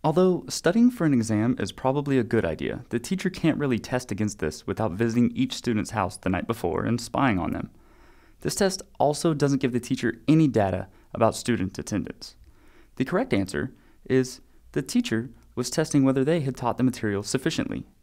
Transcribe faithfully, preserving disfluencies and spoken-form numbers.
Although studying for an exam is probably a good idea, the teacher can't really test against this without visiting each student's house the night before and spying on them. This test also doesn't give the teacher any data about student attendance. The correct answer is the teacher was testing whether they had taught the material sufficiently